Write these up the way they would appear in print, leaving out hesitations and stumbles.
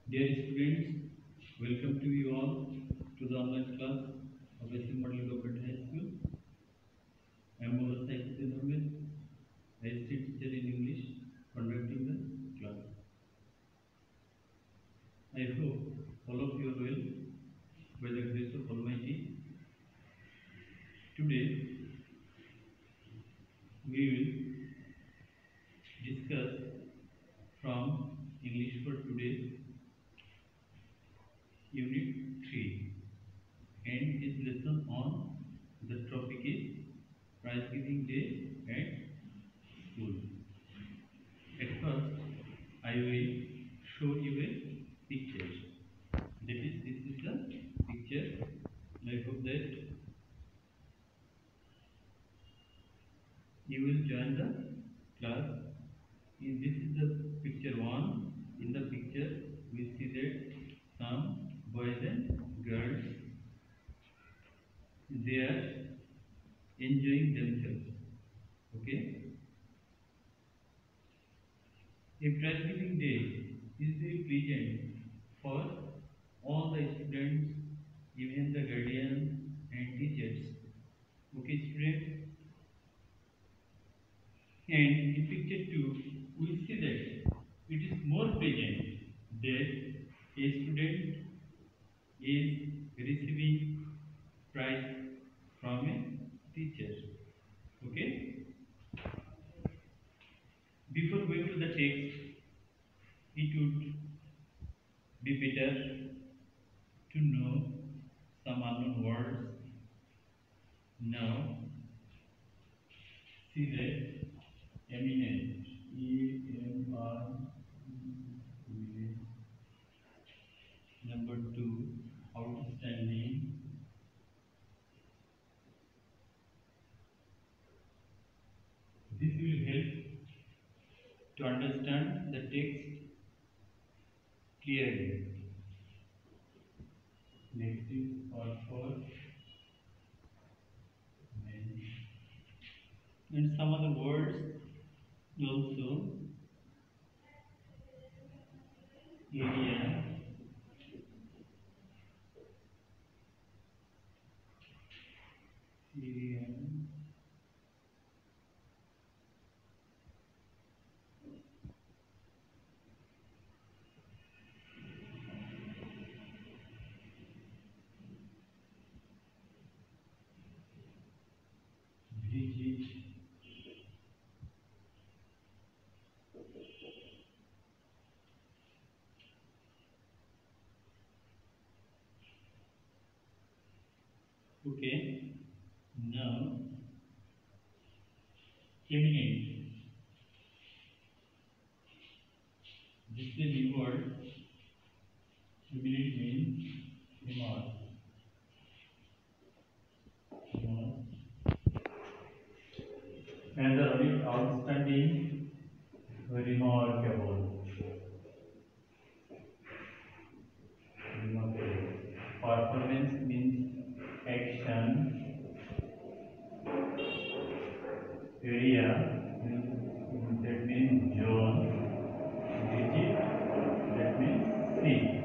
Dear students, welcome to you all to the online class of SC Model Government High School. I am Mola Saifuddin Ahmed, history teacher in English, conducting the class. I hope all of you are well by the grace of Almighty. Today we will discuss from English for Today Unit 3, and this lesson on the topic is Prize Giving Day at School. At first, I will show you a picture. That is, this is the picture. I hope that you will join the class. This is the picture 1. In the picture, we see that some boys and girls, they are enjoying themselves. Okay. A prize giving day is very pleasant for all the students, even the guardians and teachers. Okay, students. And in picture 2, we see that it is more pleasant that a student is receiving prize from a teacher. Okay. Before going to the text, it would be better to know some unknown words. Now, see that eminent, E-M-R. Number 2, outstanding. This will help to understand the text clearly. Next is for and some other words also. Area, Bridget, okay. Now, eminent. This is a new word. Eminent means famous. And the word is outstanding, remarkable. Performance means action. Area, that means zone. Digit, that means sea.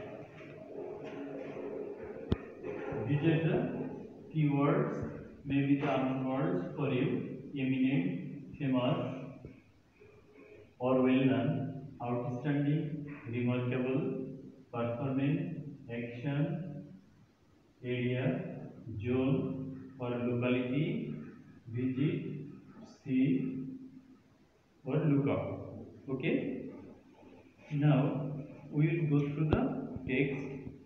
These are the keywords, maybe the unknown words for you. Eminent, famous, or well known, outstanding, remarkable, performance, action, area, zone or locality, visit, see or look out. Okay. Now we will go through the text,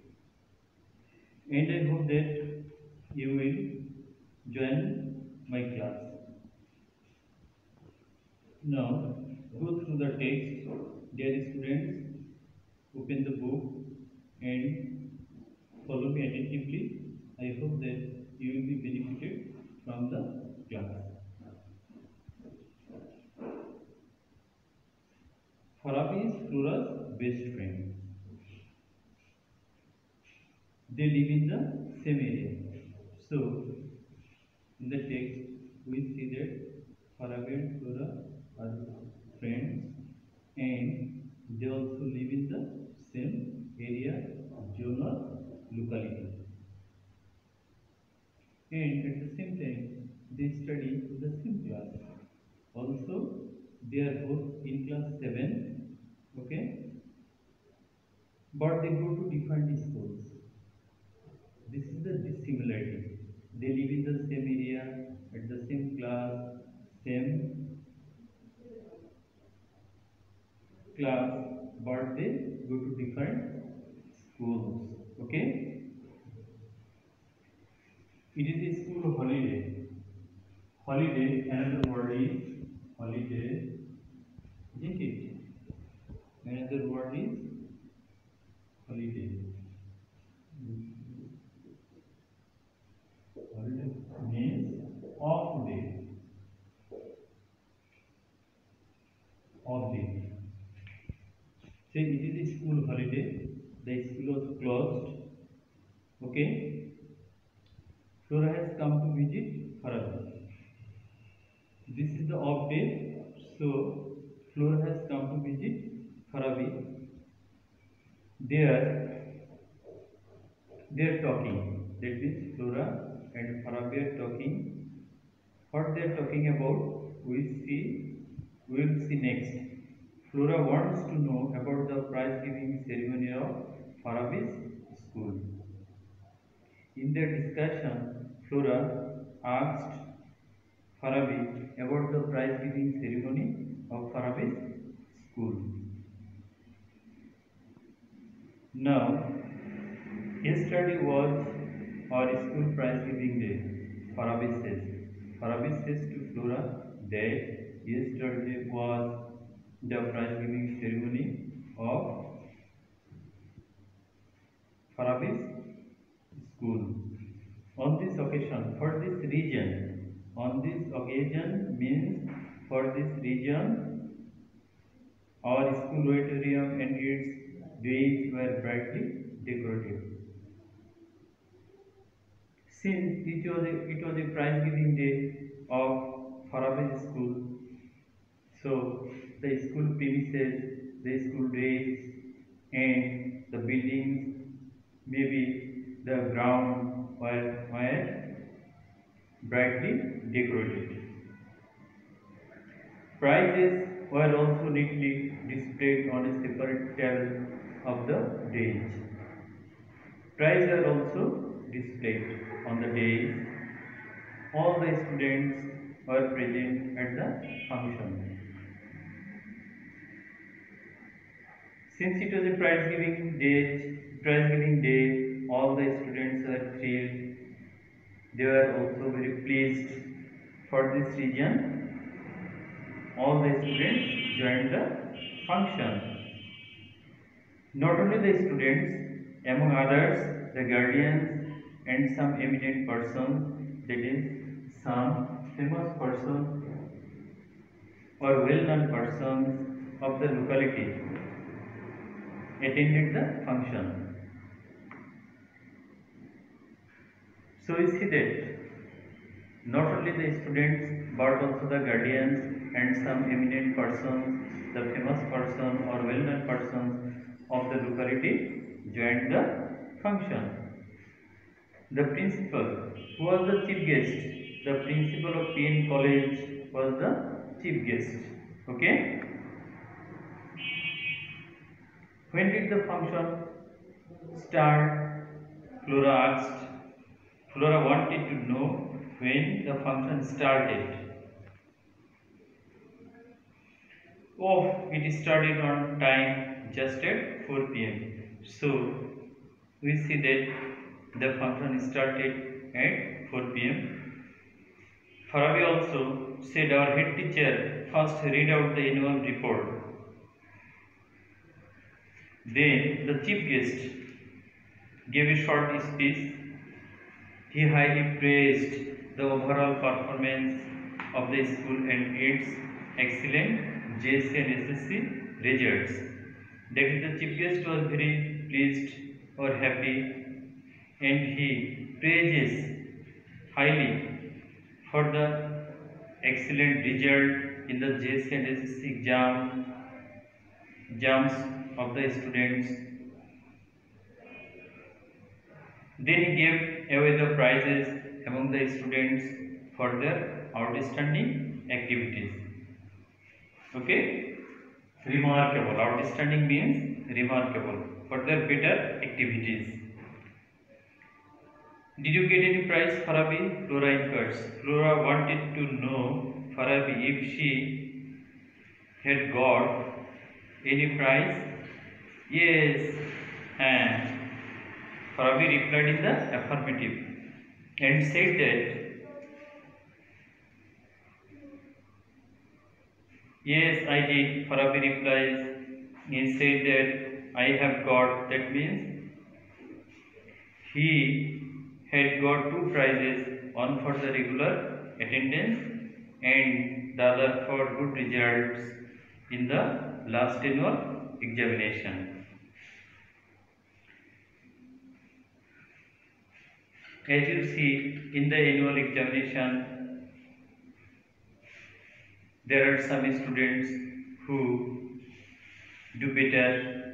and I hope that you will join my class. Now go through the text. Dear students, open the book and follow me attentively. I hope that you will be benefited from the class. Farabi is Flora's best friend. They live in the same area. So, in the text, we see that Farabi and Flora are friends, and they also live in the same locality. And at the same time, they study in the same class. Also, they are both in class 7, okay, but they go to different schools. This is the dissimilarity. They live in the same area, at the same class, same class, but they go to different schools. Okay, it is a school holiday. Holiday, another word is holiday, isn't it? Another word is holiday. Holiday means off day. Off day. Say it is a school holiday. The school was closed. Okay. Flora has come to visit Farabi. This is the off day. So Flora has come to visit Farabi. They are talking. That means Flora and Farabi are talking. What they are talking about, we will see next. Flora wants to know about the prize giving ceremony of Farabi's school. In their discussion, Flora asked Farabi about the prize giving ceremony of Farabi's school. Now, yesterday was our school prize giving day, Farabi says. Farabi says to Flora that yesterday was the prize giving ceremony of Farabi's school. On this occasion, for this region, on this occasion means for this region, our school auditorium and its days were brightly decorated. Since it was a prize giving day of Farabi's school, so the school premises, the school days, and the buildings, maybe the ground were brightly decorated. Prizes were also neatly displayed on a separate table of the days. Prizes are also displayed on the days. All the students were present at the function. Since it was a prize giving day, all the students were thrilled. They were also very pleased. For this reason, all the students joined the function. Not only the students, among others, the guardians and some eminent persons, that is, some famous persons or well-known persons of the locality attended the function. So we see that not only the students but also the guardians and some eminent persons, the famous person or well-known persons of the locality joined the function. The principal, who was the chief guest, the principal of PN College was the chief guest. Okay. When did the function start? Flora asked. Flora wanted to know when the function started. Oh, it started on time just at 4 p.m. So we see that the function started at 4 p.m. Farabi also said our head teacher first read out the annual report. Then the chief guest gave a short speech. He highly praised the overall performance of the school and its excellent JSC and SSC results. That is, the chief guest was very pleased or happy, and he praises highly for the excellent result in the JSC and SSC exams of the students. Then he gave away the prizes among the students for their outstanding activities. Okay, remarkable. Outstanding means remarkable, for their better activities. Did you get any prize, Farabi? Flora inquires. Flora wanted to know Farabi if she had got any prize. Yes, and Farabi replied in the affirmative and said that yes, I did. Farabi replies. He said that I have got. That means he had got 2 prizes, one for the regular attendance and the other for good results in the last annual examination. As you see, in the annual examination, there are some students who do better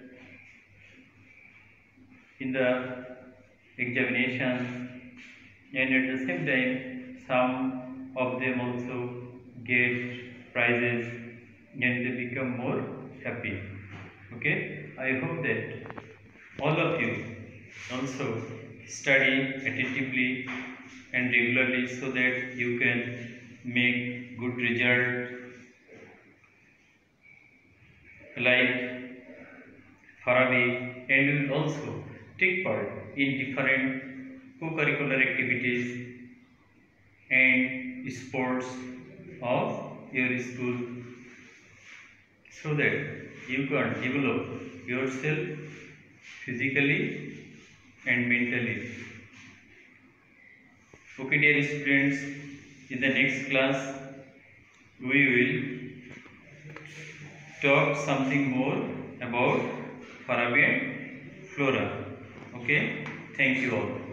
in the examinations, and at the same time some of them also get prizes and they become more happy. Okay, I hope that all of you also study attentively and regularly so that you can make good result like Farabi, and you will also take part in different co-curricular activities and sports of your school so that you can develop yourself physically and mentally. Okay, dear students, in the next class we will talk something more about Farabi and Flora. Okay, thank you all.